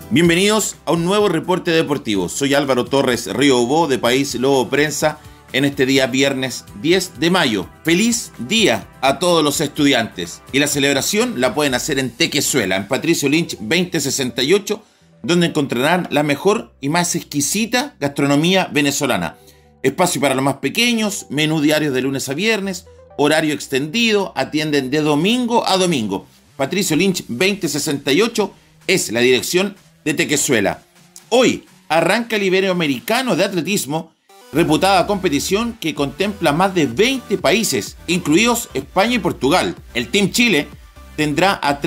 Bienvenidos a un nuevo reporte deportivo. Soy Álvaro Torres Riobó de País Lobo Prensa en este día viernes 10 de mayo. ¡Feliz día a todos los estudiantes! Y la celebración la pueden hacer en Tequezuela, en Patricio Lynch 2068, donde encontrarán la mejor y más exquisita gastronomía venezolana. Espacio para los más pequeños, menú diario de lunes a viernes, horario extendido, atienden de domingo a domingo. Patricio Lynch 2068 es la dirección de Tequezuela. Hoy arranca el Iberoamericano de Atletismo, reputada competición que contempla más de 20 países, incluidos España y Portugal. El Team Chile tendrá a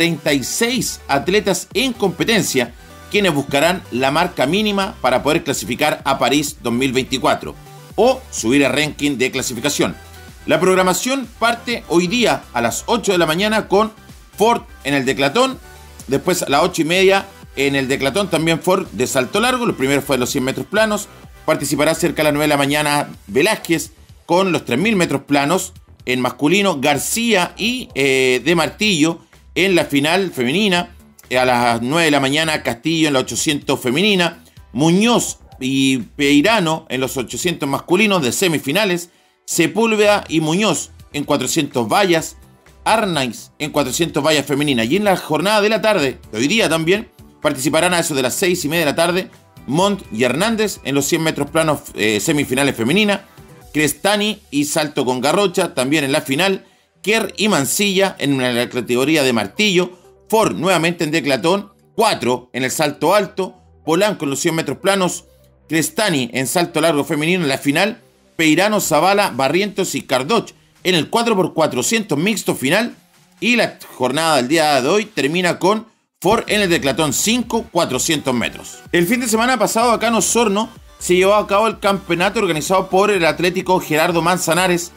36 atletas en competencia, quienes buscarán la marca mínima para poder clasificar a París 2024 o subir al ranking de clasificación. La programación parte hoy día a las 8 de la mañana con Ford en el declatón, después a las 8:30 en el declatón también Ford de salto largo, los primeros fue los 100 metros planos. Participará cerca de las 9 de la mañana Velázquez con los 3000 metros planos en masculino, García y de Martillo en la final femenina. A las 9 de la mañana Castillo en la 800 femenina, Muñoz y Peirano en los 800 masculinos de semifinales, Sepúlveda y Muñoz en 400 vallas, Arnaiz en 400 vallas femenina. Y en la jornada de la tarde, de hoy día también, participarán a eso de las 6:30 de la tarde Montt y Hernández en los 100 metros planos semifinales femenina, Crestani y salto con garrocha también en la final, Kerr y Mancilla en la categoría de martillo, Ford nuevamente en declatón, 4 en el salto alto, Polanco en los 100 metros planos, Crestani en salto largo femenino en la final, Peirano, Zavala, Barrientos y Cardoch en el 4x400 mixto final. Y la jornada del día de hoy termina con Ford en el declatón 5, 400 metros. El fin de semana pasado acá en Osorno se llevó a cabo el campeonato organizado por el Atlético Gerardo Manzanares,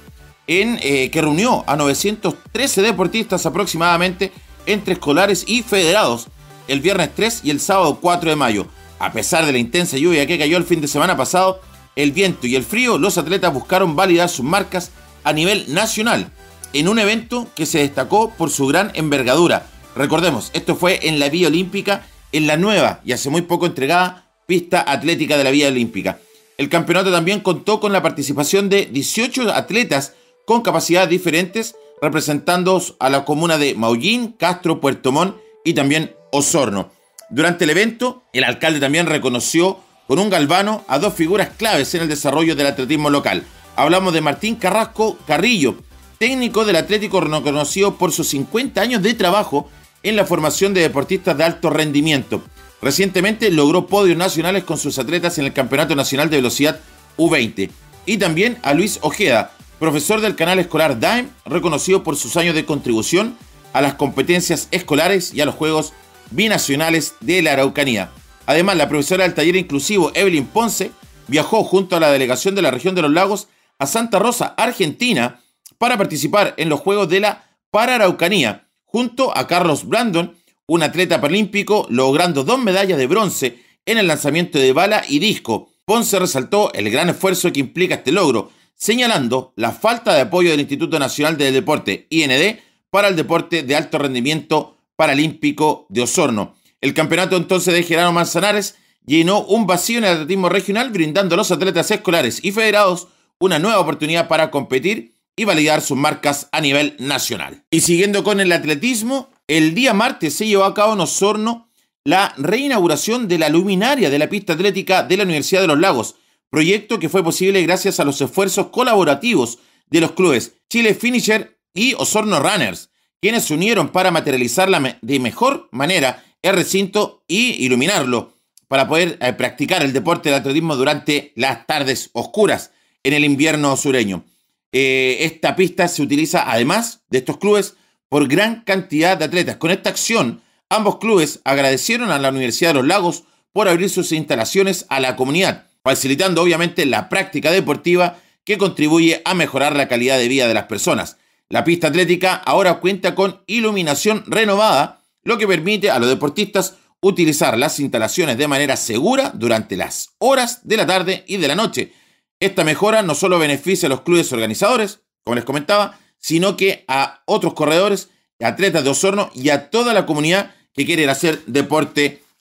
que reunió a 913 deportistas aproximadamente entre escolares y federados el viernes 3 y el sábado 4 de mayo. A pesar de la intensa lluvia que cayó el fin de semana pasado, el viento y el frío, los atletas buscaron validar sus marcas a nivel nacional en un evento que se destacó por su gran envergadura. Recordemos, esto fue en la Villa Olímpica, en la nueva y hace muy poco entregada pista atlética de la Villa Olímpica. El campeonato también contó con la participación de 18 atletas con capacidades diferentes, representando a la comuna de Maullín, Castro, Puerto Montt y también Osorno. Durante el evento, el alcalde también reconoció con un galvano a dos figuras claves en el desarrollo del atletismo local. Hablamos de Martín Carrasco Carrillo, técnico del Atlético reconocido por sus 50 años de trabajo en la formación de deportistas de alto rendimiento. Recientemente logró podios nacionales con sus atletas en el Campeonato Nacional de Velocidad U20. Y también a Luis Ojeda, profesor del canal escolar DAEM, reconocido por sus años de contribución a las competencias escolares y a los Juegos Binacionales de la Araucanía. Además, la profesora del taller inclusivo Evelyn Ponce viajó junto a la delegación de la región de los lagos a Santa Rosa, Argentina, para participar en los Juegos de la Pararaucanía, junto a Carlos Brandon, un atleta paralímpico, logrando 2 medallas de bronce en el lanzamiento de bala y disco. Ponce resaltó el gran esfuerzo que implica este logro, señalando la falta de apoyo del Instituto Nacional del Deporte, IND, para el deporte de alto rendimiento paralímpico de Osorno. El campeonato entonces de Gerardo Manzanares llenó un vacío en el atletismo regional, brindando a los atletas escolares y federados una nueva oportunidad para competir y validar sus marcas a nivel nacional. Y siguiendo con el atletismo, el día martes se llevó a cabo en Osorno la reinauguración de la luminaria de la pista atlética de la Universidad de los Lagos, proyecto que fue posible gracias a los esfuerzos colaborativos de los clubes Chile Finisher y Osorno Runners, quienes se unieron para materializar de mejor manera el recinto y iluminarlo para poder practicar el deporte del atletismo durante las tardes oscuras en el invierno sureño. Esta pista se utiliza además de estos clubes por gran cantidad de atletas. Con esta acción, ambos clubes agradecieron a la Universidad de los Lagos por abrir sus instalaciones a la comunidad, facilitando obviamente la práctica deportiva que contribuye a mejorar la calidad de vida de las personas. La pista atlética ahora cuenta con iluminación renovada, lo que permite a los deportistas utilizar las instalaciones de manera segura durante las horas de la tarde y de la noche. Esta mejora no solo beneficia a los clubes organizadores, como les comentaba, sino que a otros corredores, atletas de Osorno y a toda la comunidad que quiere hacer deporte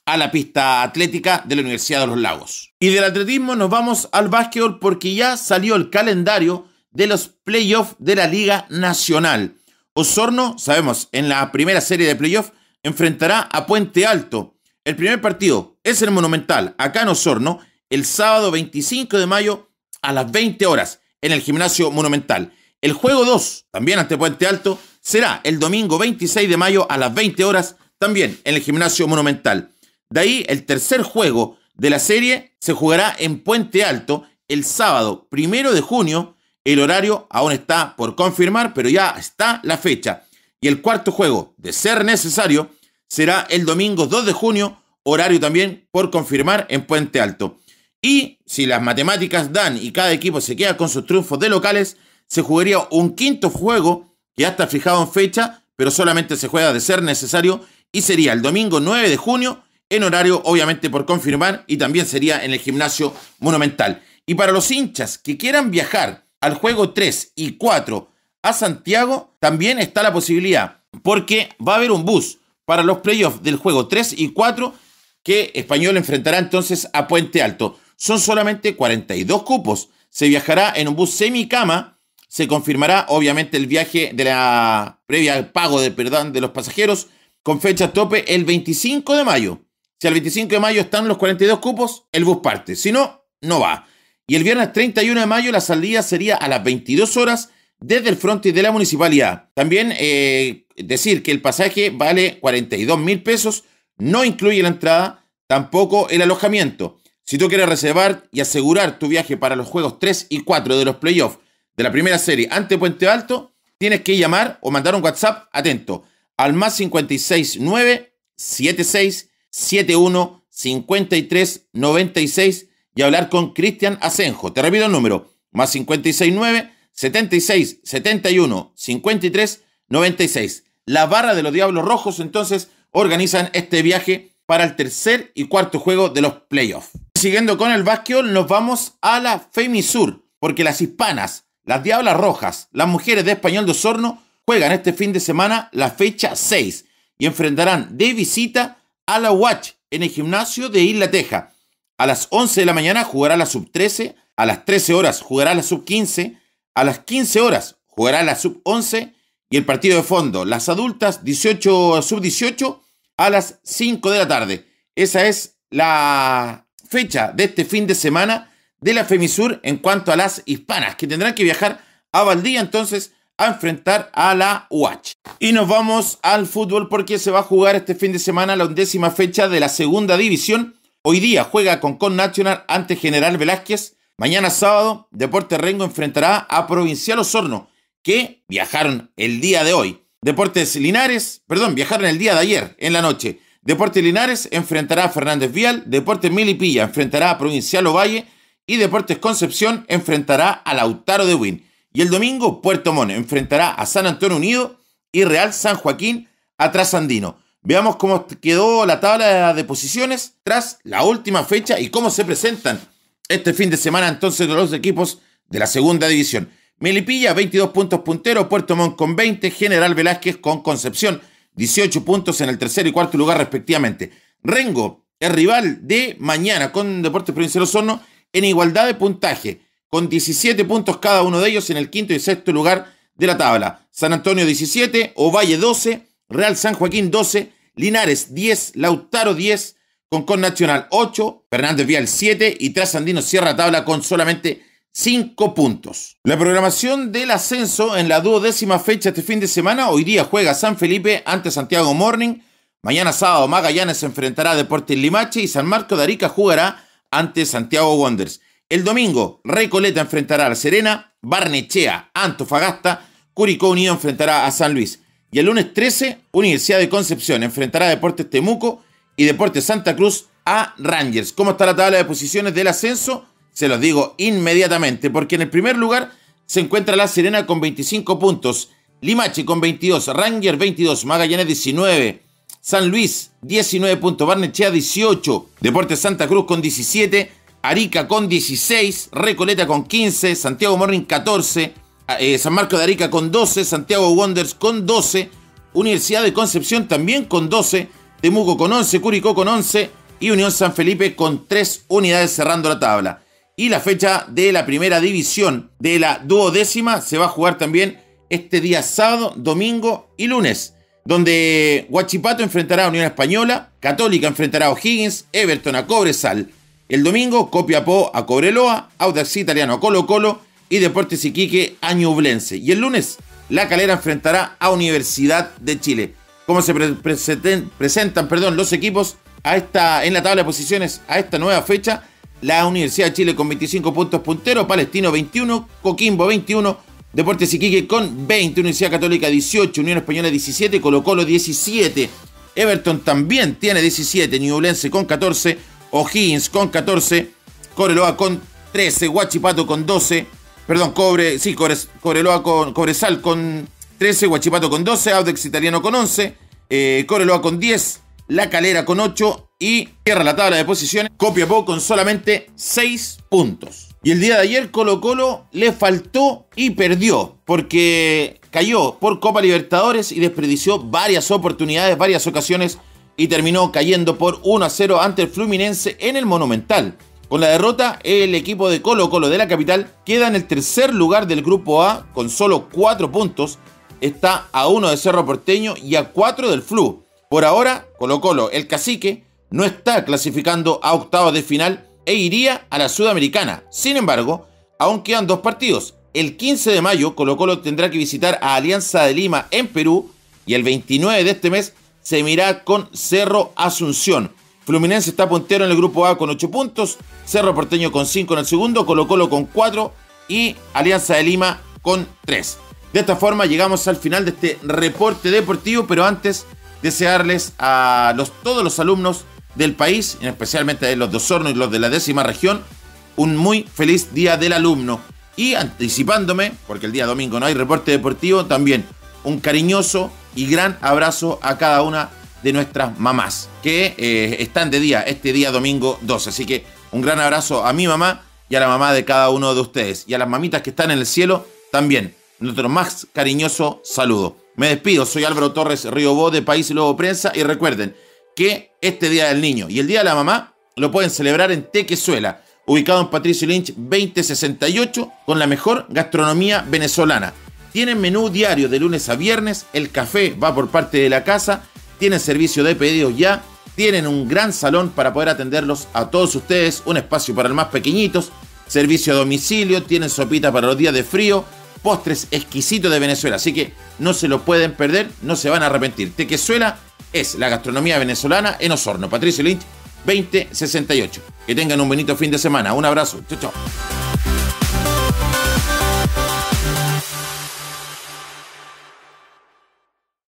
a la pista atlética de la Universidad de los Lagos. Y del atletismo nos vamos al básquetbol porque ya salió el calendario de los playoffs de la Liga Nacional. Osorno, sabemos, en la primera serie de playoffs enfrentará a Puente Alto. El primer partido es el Monumental, acá en Osorno, el sábado 25 de mayo a las 20 horas en el Gimnasio Monumental. El juego 2, también ante Puente Alto, será el domingo 26 de mayo a las 20 horas, también en el Gimnasio Monumental. De ahí, el tercer juego de la serie se jugará en Puente Alto el sábado 1 de junio. El horario aún está por confirmar, pero ya está la fecha. Y el cuarto juego, de ser necesario, será el domingo 2 de junio, horario también por confirmar en Puente Alto. Y si las matemáticas dan y cada equipo se queda con sus triunfos de locales, se jugaría un quinto juego que ya está fijado en fecha, pero solamente se juega de ser necesario y sería el domingo 9 de junio, en horario obviamente por confirmar, y también sería en el Gimnasio Monumental. Y para los hinchas que quieran viajar al juego 3 y 4 a Santiago, también está la posibilidad, porque va a haber un bus para los playoffs del juego 3 y 4 que Español enfrentará entonces a Puente Alto. Son solamente 42 cupos. Se viajará en un bus semicama. Se confirmará obviamente el viaje de la previa al pago de los pasajeros con fecha tope el 25 de mayo. Si al 25 de mayo están los 42 cupos, el bus parte. Si no, no va. Y el viernes 31 de mayo la salida sería a las 22 horas desde el frontis de la municipalidad. También decir que el pasaje vale 42.000 pesos, no incluye la entrada, tampoco el alojamiento. Si tú quieres reservar y asegurar tu viaje para los juegos 3 y 4 de los playoffs de la primera serie ante Puente Alto, tienes que llamar o mandar un WhatsApp, atento, al más 569 76 71 53 96 y hablar con Cristian Asenjo. Te repito el número, más 569 76 71 53 96. La barra de los Diablos Rojos entonces organizan este viaje para el tercer y cuarto juego de los playoffs. Siguiendo con el básquetbol, nos vamos a la FEMISUR, porque las hispanas, las Diablas Rojas, las mujeres de Español de Osorno, juegan este fin de semana la fecha 6 y enfrentarán de visita a la UACH en el gimnasio de Isla Teja. A las 11 de la mañana jugará la sub-13, a las 13 horas jugará la sub-15, a las 15 horas jugará la sub-11 y el partido de fondo, las adultas 18 sub-18 a las 5 de la tarde. Esa es la fecha de este fin de semana de la FEMISUR en cuanto a las hispanas, que tendrán que viajar a Valdivia entonces a enfrentar a la UACH. Y nos vamos al fútbol porque se va a jugar este fin de semana la 11ª fecha de la segunda división. Hoy día juega Concon Nacional ante General Velázquez. Mañana sábado, Deportes Rengo enfrentará a Provincial Osorno, que viajaron el día de hoy. Viajaron el día de ayer en la noche. Deportes Linares enfrentará a Fernández Vial, Deportes Milipilla enfrentará a Provincial Ovalle y Deportes Concepción enfrentará a Lautaro de Huin. Y el domingo, Puerto Montt enfrentará a San Antonio Unido y Real San Joaquín a Trasandino. Veamos cómo quedó la tabla de posiciones tras la última fecha y cómo se presentan este fin de semana entonces los equipos de la segunda división. Melipilla, 22 puntos puntero, Puerto Montt con 20, General Velázquez con Concepción, 18 puntos en el tercer y cuarto lugar respectivamente. Rengo es rival de mañana con Deportes Provincial Osorno en igualdad de puntaje, con 17 puntos cada uno de ellos en el quinto y sexto lugar de la tabla. San Antonio 17, Ovalle 12, Real San Joaquín 12, Linares 10, Lautaro 10, Concon Nacional 8, Fernández Vial 7 y Trasandino cierra tabla con solamente 5 puntos. La programación del ascenso en la 12ª fecha este fin de semana. Hoy día juega San Felipe ante Santiago Morning. Mañana sábado Magallanes se enfrentará a Deportes Limache y San Marcos de Arica jugará ante Santiago Wanderers. El domingo Recoleta enfrentará a La Serena, Barnechea, Antofagasta, Curicó Unido enfrentará a San Luis. Y el lunes 13, Universidad de Concepción enfrentará a Deportes Temuco y Deportes Santa Cruz a Rangers. ¿Cómo está la tabla de posiciones del ascenso? Se los digo inmediatamente, porque en el primer lugar se encuentra La Serena con 25 puntos, Limache con 22, Rangers 22, Magallanes 19, San Luis 19 puntos, Barnechea 18, Deportes Santa Cruz con 17, Arica con 16, Recoleta con 15, Santiago Morning 14, San Marcos de Arica con 12, Santiago Wanderers con 12, Universidad de Concepción también con 12, Temuco con 11, Curicó con 11 y Unión San Felipe con 3 unidades cerrando la tabla. Y la fecha de la primera división de la 12ª se va a jugar también este día sábado, domingo y lunes, donde Huachipato enfrentará a Unión Española, Católica enfrentará a O'Higgins, Everton a Cobresal. El domingo, Copiapó a Cobreloa, Audax Italiano a Colo-Colo y Deportes Iquique a Ñublense. Y el lunes, La Calera enfrentará a Universidad de Chile. ¿Cómo se presentan los equipos en la tabla de posiciones a esta nueva fecha? La Universidad de Chile con 25 puntos puntero, Palestino 21, Coquimbo 21, Deportes Iquique con 20, Universidad Católica 18, Unión Española 17, Colo-Colo 17, Everton también tiene 17, Ñublense con 14, O'Higgins con 14, Cobreloa con 13, Huachipato con 12, Cobresal con 13, Huachipato con 12, Audax Italiano con 11, Cobreloa con 10, La Calera con 8 y cierra la tabla de posiciones Copiapó con solamente 6 puntos. Y el día de ayer Colo-Colo le faltó y perdió porque cayó por Copa Libertadores y desperdició varias oportunidades, varias ocasiones y terminó cayendo por 1-0 ante el Fluminense en el Monumental. Con la derrota, el equipo de Colo-Colo de la capital queda en el tercer lugar del Grupo A con solo 4 puntos. Está a 1 de Cerro Porteño y a 4 del Flu. Por ahora, Colo-Colo, el cacique, no está clasificando a octavos de final e iría a la Sudamericana. Sin embargo, aún quedan 2 partidos. El 15 de mayo, Colo-Colo tendrá que visitar a Alianza de Lima en Perú y el 29 de este mes se medirá con Cerro Asunción. Fluminense está puntero en el Grupo A con 8 puntos, Cerro Porteño con 5 en el segundo, Colo-Colo con 4 y Alianza de Lima con 3. De esta forma llegamos al final de este reporte deportivo, pero antes desearles a todos los alumnos del país, especialmente los de Osorno y los de la 10ª región, un muy feliz Día del Alumno. Y anticipándome, porque el día domingo no hay reporte deportivo, también un cariñoso y gran abrazo a cada una de nuestras mamás que están de día este día domingo 12. Así que un gran abrazo a mi mamá y a la mamá de cada uno de ustedes. Y a las mamitas que están en el cielo también, nuestro más cariñoso saludo. Me despido, soy Álvaro Torres Riobó de País Lobo Prensa y recuerden que este Día del Niño y el Día de la Mamá lo pueden celebrar en Tequezuela, ubicado en Patricio Lynch 2068, con la mejor gastronomía venezolana. Tienen menú diario de lunes a viernes, el café va por parte de la casa, tienen servicio de pedidos ya, tienen un gran salón para poder atenderlos a todos ustedes, un espacio para los más pequeñitos, servicio a domicilio, tienen sopita para los días de frío, postres exquisitos de Venezuela, así que no se lo pueden perder, no se van a arrepentir. Tequezuela es la gastronomía venezolana en Osorno, Patricio Lynch 2068. Que tengan un bonito fin de semana, un abrazo, chao, chao.